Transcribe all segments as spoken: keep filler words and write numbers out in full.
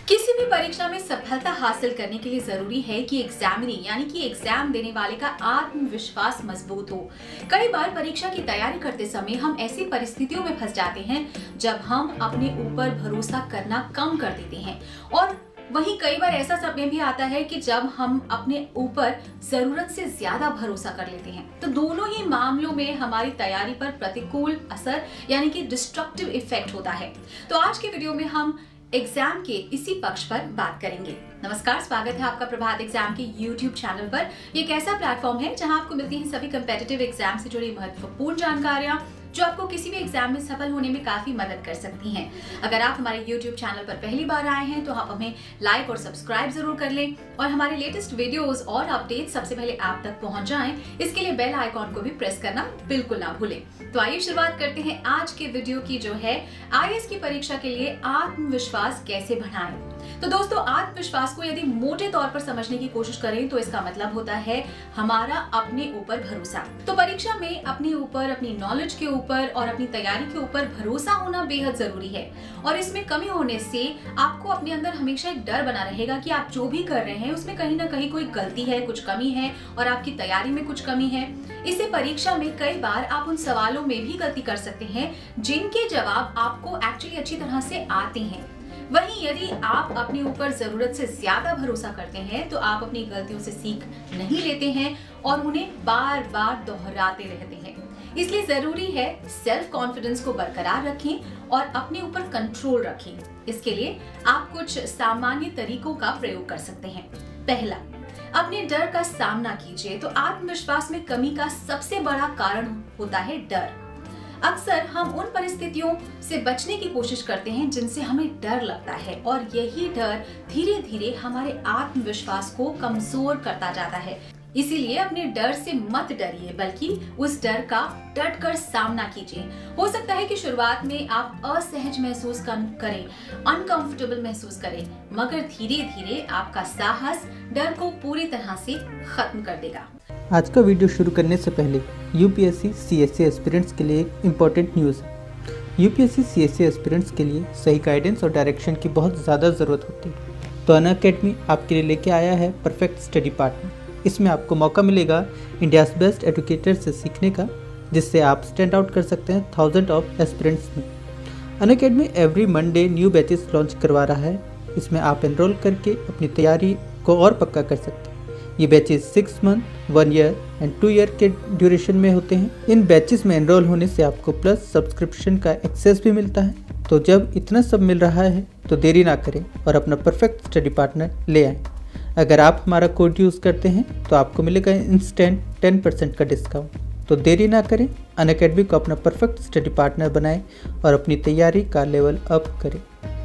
किसी भी परीक्षा में सफलता हासिल करने के लिए जरूरी है कि एग्जामिनी यानी कि एग्जाम देने वाले का आत्मविश्वास मजबूत हो। कई बार परीक्षा की तैयारी करते समय हम ऐसी परिस्थितियों में फंस जाते हैं जब हम अपने ऊपर भरोसा करना कम कर देते हैं, और वहीं कई बार ऐसा समय भी आता है कि जब हम अपने ऊपर जरूरत से ज्यादा भरोसा कर लेते हैं। तो दोनों ही मामलों में हमारी तैयारी पर प्रतिकूल असर यानी कि डिस्ट्रक्टिव इफेक्ट होता है। तो आज के वीडियो में हम एग्जाम के इसी पक्ष पर बात करेंगे। नमस्कार, स्वागत है आपका प्रभात एग्जाम के यूट्यूब चैनल पर। ये एक ऐसा प्लेटफॉर्म है जहां आपको मिलती हैं सभी कम्पिटिटिव एग्जाम से जुड़ी महत्वपूर्ण जानकारियां जो आपको किसी भी एग्जाम में सफल होने में काफी मदद कर सकती हैं। अगर आप हमारे यूट्यूब चैनल पर पहली बार आए हैं तो आप हमें लाइक और सब्सक्राइब जरूर कर लें, और हमारे लेटेस्ट वीडियोस और अपडेट सबसे पहले आप तक पहुंच जाएं, इसके लिए बेल आइकॉन को भी प्रेस करना बिल्कुल ना भूलें। तो आइए शुरुआत करते हैं आज के वीडियो की, जो है आई ए एस की परीक्षा के लिए आत्मविश्वास कैसे बढ़ाएं। तो दोस्तों, आत्मविश्वास को यदि मोटे तौर पर समझने की कोशिश करें तो इसका मतलब होता है हमारा अपने ऊपर भरोसा। तो परीक्षा में अपने ऊपर, अपनी नॉलेज के ऊपर और अपनी तैयारी के ऊपर भरोसा होना बेहद जरूरी है। और इसमें कमी होने से आपको अपने अंदर हमेशा एक डर बना रहेगा कि आप जो भी कर रहे हैं उसमें कहीं ना कहीं कोई गलती है, कुछ कमी है, और आपकी तैयारी में कुछ कमी है। इससे परीक्षा में कई बार आप उन सवालों में भी गलती कर सकते हैं जिनके जवाब आपको एक्चुअली अच्छी तरह से आते हैं। वहीं यदि आप अपने ऊपर जरूरत से ज्यादा भरोसा करते हैं तो आप अपनी गलतियों से सीख नहीं लेते हैं और उन्हें बार बार दोहराते रहते हैं। इसलिए जरूरी है सेल्फ कॉन्फिडेंस को बरकरार रखें और अपने ऊपर कंट्रोल रखें। इसके लिए आप कुछ सामान्य तरीकों का प्रयोग कर सकते हैं। पहला, अपने डर का सामना कीजिए। तो आत्मविश्वास में कमी का सबसे बड़ा कारण होता है डर। अक्सर हम उन परिस्थितियों से बचने की कोशिश करते हैं जिनसे हमें डर लगता है, और यही डर धीरे धीरे हमारे आत्मविश्वास को कमजोर करता जाता है। इसीलिए अपने डर से मत डरिए, बल्कि उस डर का डट कर सामना कीजिए। हो सकता है कि शुरुआत में आप असहज महसूस करें, अनकंफर्टेबल महसूस करें, मगर धीरे धीरे आपका साहस डर को पूरी तरह से खत्म कर देगा। आज का वीडियो शुरू करने से पहले U P S C C S C aspirants के लिए एक इम्पॉर्टेंट न्यूज़ है। U P S C C S C aspirants के लिए सही गाइडेंस और डायरेक्शन की बहुत ज़्यादा ज़रूरत होती है। तो अनअकैडमी आपके लिए लेके आया है परफेक्ट स्टडी पार्टनर। इसमें आपको मौका मिलेगा इंडियाज़ बेस्ट एजुकेटर से सीखने का, जिससे आप स्टैंड आउट कर सकते हैं थाउजेंड ऑफ एस्पिरेंट्स में। Unacademy every Monday new batches launch करवा रहा है। इसमें आप एनरोल करके अपनी तैयारी को और पक्का कर सकते हैं। ये batches six month, one year and two year के ड्यूरेशन में होते हैं। इन बैचेस में एनरोल होने से आपको प्लस सब्सक्रिप्शन का एक्सेस भी मिलता है। तो जब इतना सब मिल रहा है तो देरी ना करें और अपना परफेक्ट स्टडी पार्टनर ले आएँ। अगर आप हमारा कोड यूज़ करते हैं तो आपको मिलेगा इंस्टेंट टेन परसेंट का डिस्काउंट। तो देरी ना करें, अनअकैडमी को अपना परफेक्ट स्टडी पार्टनर बनाएं और अपनी तैयारी का लेवल अप करें।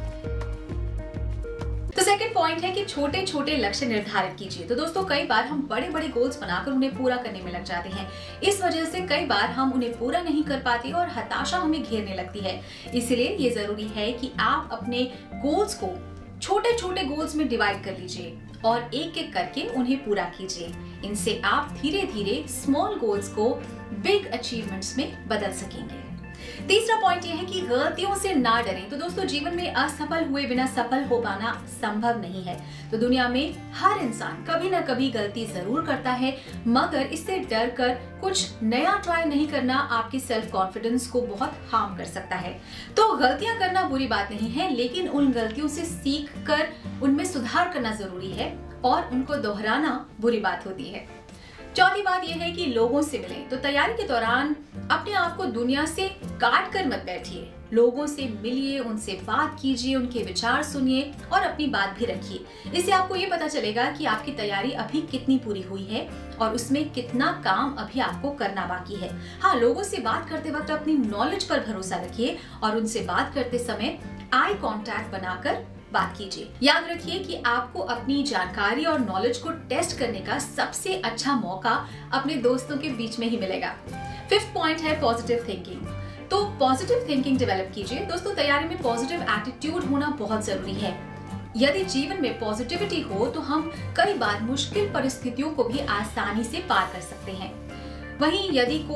तो सेकंड पॉइंट है कि छोटे छोटे लक्ष्य निर्धारित कीजिए। तो दोस्तों, कई बार हम बड़े बड़े गोल्स बनाकर उन्हें पूरा करने में लग जाते हैं। इस वजह से कई बार हम उन्हें पूरा नहीं कर पाते और हताशा हमें घेरने लगती है। इसलिए ये जरूरी है कि आप अपने गोल्स को छोटे छोटे गोल्स में डिवाइड कर लीजिए और एक एक करके उन्हें पूरा कीजिए। इनसे आप धीरे धीरे स्मॉल गोल्स को बिग अचीवमेंट्स में बदल सकेंगे। तीसरा पॉइंट यह है कि गलतियों से ना डरें। तो दोस्तों, जीवन में असफल हुए बिना सफल हो पाना संभव नहीं है। तो दुनिया में हर इंसान कभी ना कभी गलती जरूर करता है, मगर इससे डर कर कुछ नया ट्राई नहीं करना आपके सेल्फ कॉन्फिडेंस को बहुत हार्म कर सकता है। तो गलतियां करना बुरी बात नहीं है, लेकिन उन गलतियों से सीख कर उनमें सुधार करना जरूरी है, और उनको दोहराना बुरी बात होती है। चौथी बात यह है कि लोगों से मिलें। तो तैयारी के दौरान अपने आप को दुनिया से काट कर मत बैठिए। लोगों से मिलिए, उनसे बात कीजिए, उनके विचार सुनिए और अपनी बात भी रखिए। इससे आपको ये पता चलेगा कि आपकी तैयारी अभी कितनी पूरी हुई है और उसमें कितना काम अभी आपको करना बाकी है। हाँ, लोगों से बात करते वक्त अपनी नॉलेज पर भरोसा रखिए और उनसे बात करते समय आई कांटेक्ट बनाकर बात कीजिए। याद रखिए कि आपको अपनी जानकारी और नॉलेज को टेस्ट करने का सबसे अच्छा मौका अपने दोस्तों के बीच में ही मिलेगा। फिफ्थ पॉइंट है पॉजिटिव थिंकिंग। तो पॉजिटिव थिंकिंग डेवलप कीजिए। दोस्तों, तैयारी में पॉजिटिव एटीट्यूड होना बहुत जरूरी है। यदि जीवन में पॉजिटिविटी हो तो हम कई बार मुश्किल परिस्थितियों को भी आसानी से पार कर सकते हैं। वहीं यदि कोई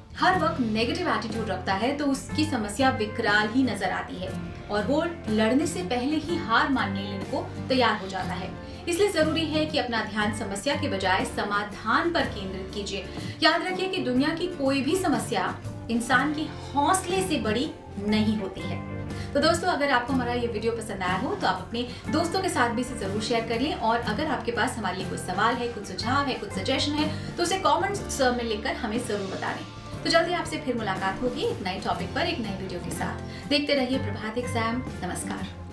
हर वक्त नेगेटिव एटीट्यूड रखता है तो उसकी समस्या विकराल ही नजर आती है और वो लड़ने से पहले ही हार मानने को तैयार हो जाता है। इसलिए जरूरी है कि अपना ध्यान समस्या के बजाय समाधान पर केंद्रित कीजिए। याद रखिए कि दुनिया की कोई भी समस्या इंसान के हौसले से बड़ी नहीं होती है। तो दोस्तों, अगर आपको हमारा ये वीडियो पसंद आया हो तो आप अपने दोस्तों के साथ भी इसे जरूर शेयर कर लें और अगर आपके पास हमारे लिए कुछ सवाल है, कुछ सुझाव है, कुछ सजेशन है तो उसे कमेंट्स में लिखकर हमें जरूर बता दें। तो जल्दी आपसे फिर मुलाकात होगी एक नए टॉपिक पर एक नए वीडियो के साथ। देखते रहिए प्रभात एग्जाम। नमस्कार।